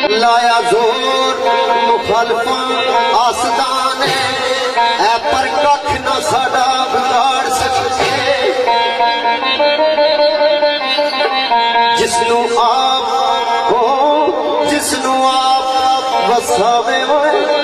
लाया जोर मुखालफा आसदान है पर कख न साडा बिगाड़ सकते जिसनू आप वसावे होए